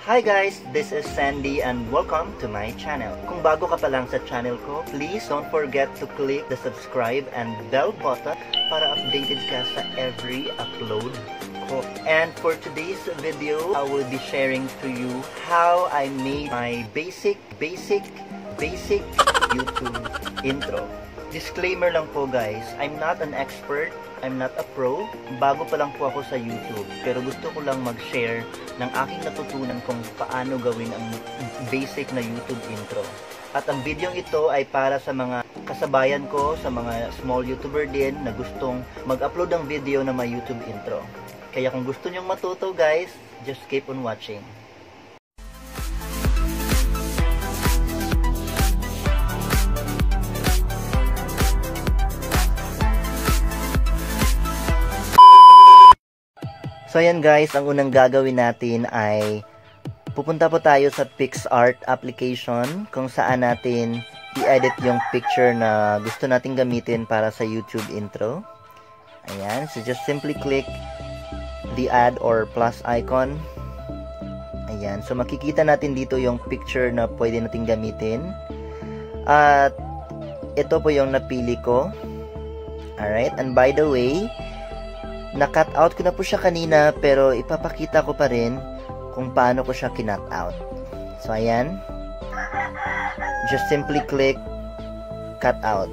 Hi guys, this is Sandy and welcome to my channel. Kung bago ka pa lang sa channel ko, please don't forget to click the subscribe and bell button para updated ka sa every upload ko. And for today's video, I will be sharing to you how I made my basic YouTube intro. Disclaimer lang po guys, I'm not an expert, I'm not a pro, bago pa lang po ako sa YouTube, pero gusto ko lang mag-share ng aking natutunan kung paano gawin ang basic na YouTube intro. At ang video ito ay para sa mga kasabayan ko, sa mga small YouTuber din na gustong mag-upload ng video na may YouTube intro. Kaya kung gusto nyong matuto guys, just keep on watching. So ayan guys, ang unang gagawin natin ay pupunta po tayo sa PicsArt application kung saan natin i-edit yung picture na gusto natin gamitin para sa YouTube intro. Ayan, so just simply click the add or plus icon. Ayan, so makikita natin dito yung picture na pwede natin gamitin. At ito po yung napili ko. Alright, and by the way, na-cut out ko na po siya kanina pero ipapakita ko pa rin kung paano ko siya kinut out. So ayan, just simply click cut out.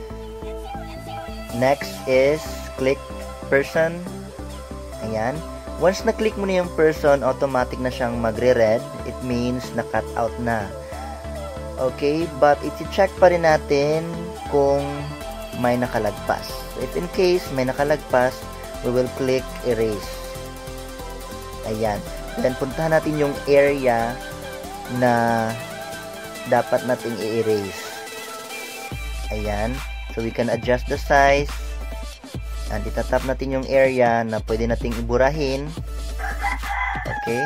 Next is click person. Ayan, once na-click mo na yung person, automatic na siyang magre-red. It means na-cut out na. Okay, but iti-check pa rin natin kung may nakalagpas. So if in case may nakalagpas, we will click erase. Ayan. Then, puntahan natin yung area na dapat nating i-erase. Ayan. So, we can adjust the size. And itatap natin yung area na pwede nating iburahin. Okay.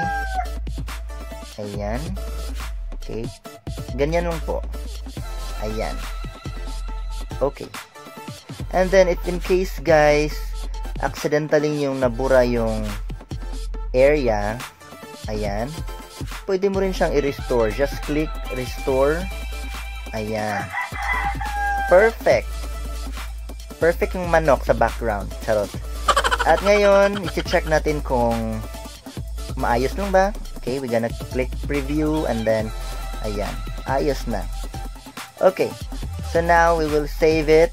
Ayan. Okay. Ganyan lang po. Ayan. Okay. And then, if in case, guys, accidentally yung nabura yung area, ayan, pwede mo rin siyang i-restore. Just click restore. Ayan. Perfect. Perfect yung manok sa background. Charot. At ngayon, isi-check natin kung maayos lang ba. Okay, we're gonna click preview and then, ayan, ayos na. Okay, so now we will save it.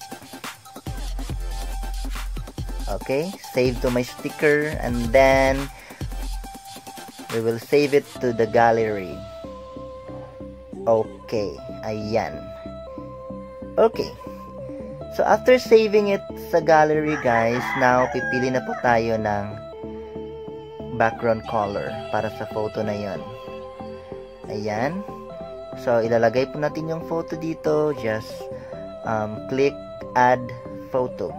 Okay, save to my sticker and then we will save it to the gallery. Okay, ayan. Okay. So after saving it sa gallery guys, now pipili na po tayo ng background color para sa photo na yon. Ayan. So ilalagay po natin yung photo dito. Just click add photo.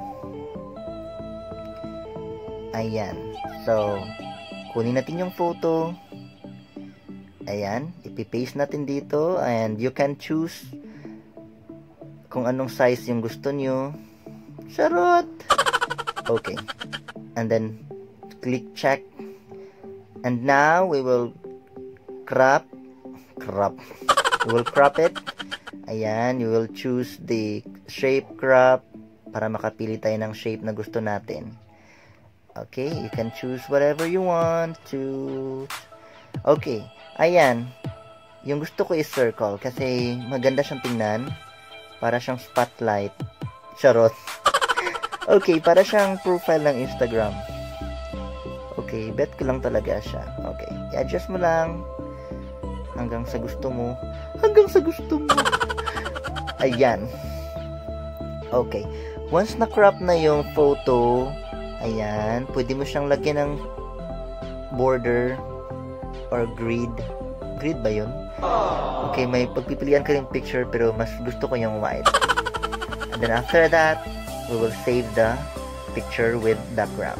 Ayan. So, kunin natin yung photo. Ayan. Ipipaste natin dito. And you can choose kung anong size yung gusto nyo. Charot! Okay. And then, click check. And now, we will crop. We will crop it. Ayan. You will choose the shape crop para makapili tayo ng shape na gusto natin. Okay, you can choose whatever you want to. Okay, ayan. Yung gusto ko is circle kasi maganda siyang tingnan. Para siyang spotlight. Charot. Okay, para siyang profile ng Instagram. Okay, bet ko lang talaga siya. Okay, i-adjust mo lang hanggang sa gusto mo. Hanggang sa gusto mo. Ayan. Okay, once na-crop na yung photo, ayan, pwede mo siyang lagyan ng border or grid. Grid ba yun? Okay, may pagpipilian ka rin picture pero mas gusto ko yung white. And then after that, we will save the picture with background.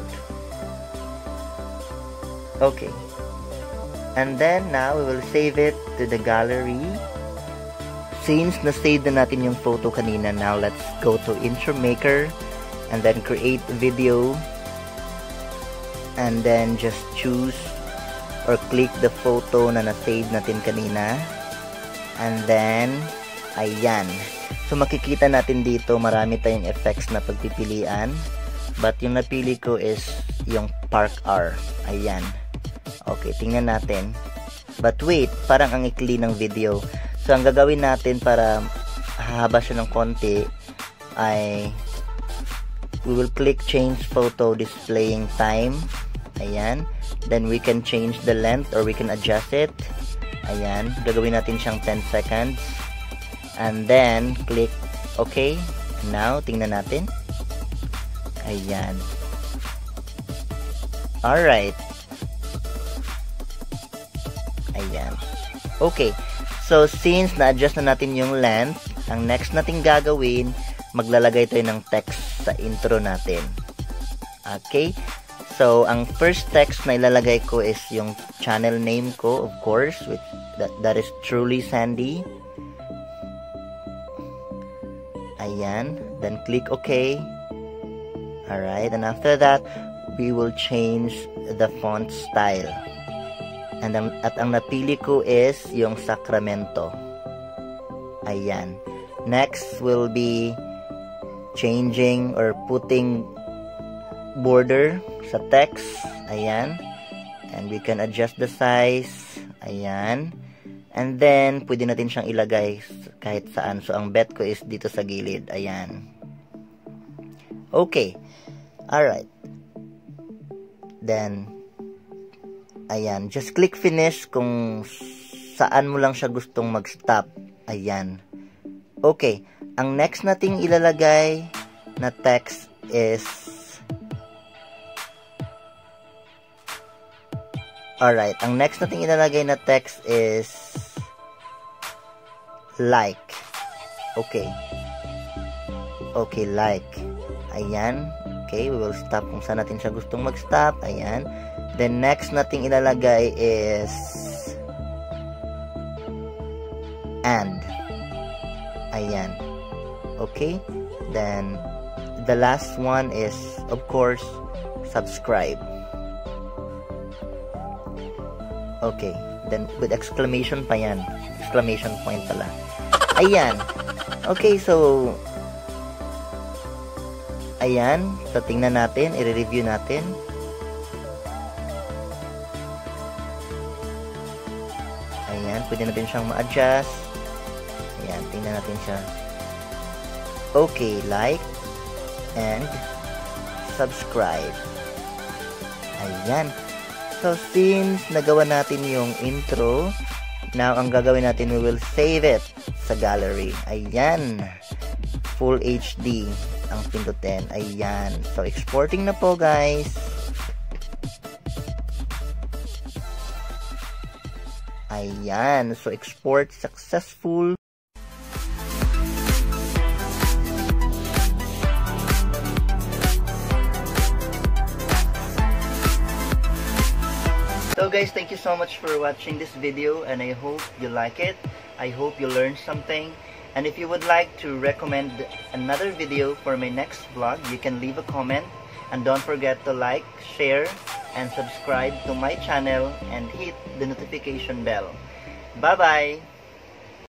Okay. And then now, we will save it to the gallery. Since na-save na natin yung photo kanina, now let's go to Intro Maker and then create video. And then just choose or click the photo na na-save natin kanina. And then, ayan. So, makikita natin dito, marami tayong effects na pagpipilian. But, yung napili ko is yung Park R. Ayan. Okay, tingnan natin. But wait, parang ang ikli ng video. So, ang gagawin natin para hahaba siya ng konti ay we will click change photo displaying time. Ayan. Then we can change the length or we can adjust it. Ayan. Gagawin natin siyang 10 seconds. And then click OK. Now, tingnan natin. Ayan. Alright. Ayan. Okay. So, since na-adjust na natin yung length, ang next nating gagawin, maglalagay tayo ng text sa intro natin. Okay? So, ang first text na ilalagay ko is yung channel name ko, of course, with that is Truly Sandy. Ayan. Then, click OK. Alright. And after that, we will change the font style. And at ang napili ko is yung Sacramento. Ayan. Next will be changing or putting border sa text. Ayan. And we can adjust the size. Ayan. And then, pwede natin siyang ilagay kahit saan. So, ang bet ko is dito sa gilid. Ayan. Okay. Alright. Then, ayan. Just click finish kung saan mo lang siya gustong mag-stop. Ayan. Okay. Ang next nating ilalagay na text is alright. Ang next nating ilalagay na text is like. Okay. Okay, like. Ayan. Okay, we will stop kung saan natin siya gustong mag-stop. Ayan. Then, next nating ilalagay is and. Ayan. Okay. Then, the last one is, of course, subscribe. Okay. Then, with exclamation pa yan. Exclamation point pala. Ayan. Okay, so, ayan. So, tingnan natin. I-review natin. Ayan. Pwede natin siyang ma-adjust. Ayan. Tingnan natin siya. Okay. Like. And subscribe. Ayan. So, since nagawa natin yung intro, now, ang gagawin natin, we will save it sa gallery. Ayan. Full HD ang pindutin. Ayan. So, exporting na po, guys. Ayan. So, export successful. So guys, thank you so much for watching this video and I hope you like it. I hope you learned something. And if you would like to recommend another video for my next vlog, you can leave a comment. And don't forget to like, share, and subscribe to my channel and hit the notification bell. Bye-bye!